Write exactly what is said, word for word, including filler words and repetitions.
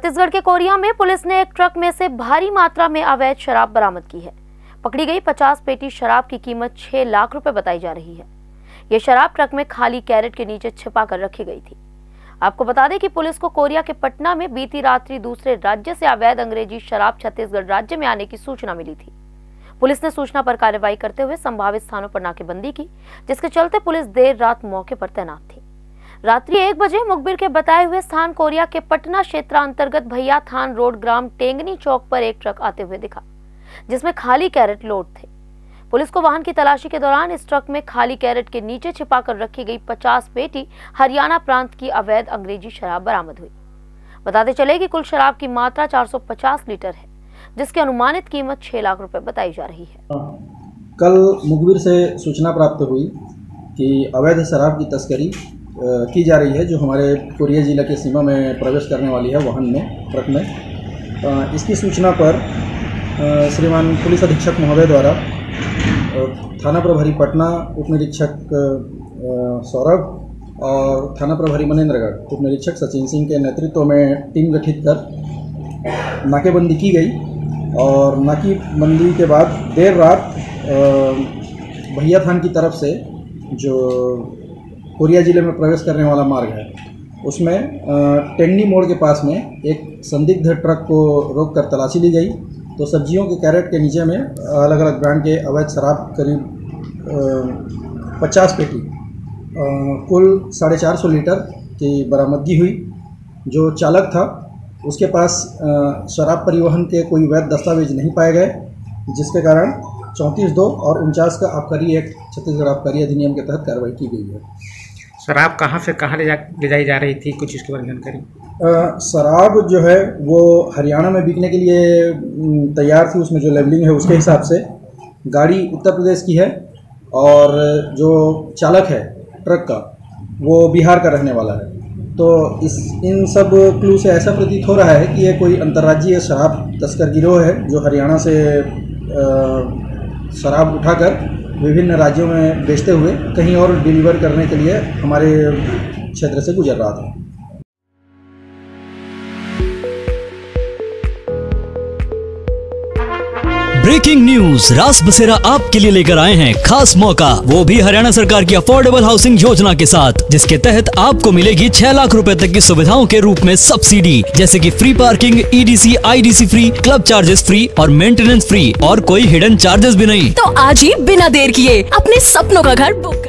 छत्तीसगढ़ के कोरिया में पुलिस ने एक ट्रक में से भारी मात्रा में अवैध शराब बरामद की है। पकड़ी गई पचास पेटी शराब की कीमत छह लाख रुपए बताई जा रही है। यह शराब ट्रक में खाली कैरेट के नीचे छिपा कर रखी गई थी। आपको बता दें कि पुलिस को कोरिया के पटना में बीती रात्रि दूसरे राज्य से अवैध अंग्रेजी शराब छत्तीसगढ़ राज्य में आने की सूचना मिली थी। पुलिस ने सूचना पर कार्रवाई करते हुए संभावित स्थानों पर नाकेबंदी की, जिसके चलते पुलिस देर रात मौके पर तैनात थी। रात्रि एक बजे मुखबिर के बताए हुए स्थान कोरिया के पटना क्षेत्र अंतर्गत भैया थान रोड ग्राम टेंगनी चौक पर एक ट्रक आते हुए दिखा, जिसमें खाली कैरेट लोड थे। पुलिस को वाहन की तलाशी के दौरान इस ट्रक में खाली कैरेट के नीचे छिपाकर रखी गई पचास पेटी हरियाणा प्रांत की अवैध अंग्रेजी शराब बरामद हुई। बताते चले कि कुल शराब की मात्रा चार सौ पचास लीटर है, जिसकी अनुमानित कीमत छह लाख रुपए बताई जा रही है। कल मुखबिर से सूचना प्राप्त हुई कि अवैध शराब की तस्करी की जा रही है, जो हमारे कोरिया जिला के सीमा में प्रवेश करने वाली है वाहन में, ट्रक में। इसकी सूचना पर श्रीमान पुलिस अधीक्षक महोदय द्वारा थाना प्रभारी पटना, उप निरीक्षक सौरभ और थाना प्रभारी मनेंद्रगढ़, उप निरीक्षक सचिन सिंह के नेतृत्व में टीम गठित कर नाकेबंदी की गई। और नाकेबंदी के बाद देर रात भैया थान की तरफ से जो कोरिया जिले में प्रवेश करने वाला मार्ग है, उसमें टेंगनी मोड़ के पास में एक संदिग्ध ट्रक को रोककर तलाशी ली गई। तो सब्जियों के कैरेट के नीचे में अलग अलग ब्रांड के अवैध शराब करीब पचास पेटी कुल साढ़े चार सौ लीटर की बरामदगी हुई। जो चालक था उसके पास शराब परिवहन के कोई वैध दस्तावेज नहीं पाए गए, जिसके कारण चौंतीस दो और उनचास का आबकारी एक्ट छत्तीसगढ़ आबकारी अधिनियम के तहत कार्रवाई की गई है। शराब कहाँ से कहाँ ले जा ले जाई जा रही थी, कुछ इसके बारे में जानकारी? शराब जो है वो हरियाणा में बिकने के लिए तैयार थी। उसमें जो लेबलिंग है उसके हिसाब से गाड़ी उत्तर प्रदेश की है और जो चालक है ट्रक का वो बिहार का रहने वाला है। तो इस इन सब क्लू से ऐसा प्रतीत हो रहा है कि ये कोई अंतर्राज्यीय शराब तस्कर गिरोह है, जो हरियाणा से शराब उठाकर विभिन्न राज्यों में बेचते हुए कहीं और डिलीवर करने के लिए हमारे क्षेत्र से गुजर रहा था। ब्रेकिंग न्यूज, रास बसेरा आपके लिए लेकर आए हैं खास मौका, वो भी हरियाणा सरकार की अफोर्डेबल हाउसिंग योजना के साथ, जिसके तहत आपको मिलेगी छह लाख रुपए तक की सुविधाओं के रूप में सब्सिडी, जैसे कि free parking, EDC, IDC free, club charges free और मेंटेनेंस फ्री, और कोई हिडन चार्जेस भी नहीं। तो आज ही बिना देर किए अपने सपनों का घर बुक